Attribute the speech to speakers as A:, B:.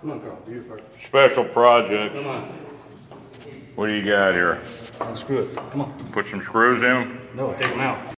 A: Come on, Carl. Do your part.
B: Special project.
A: Come on.
B: What do you got here?
A: Unscrew it. Come on.
B: Put some screws in them?
A: No, take them out.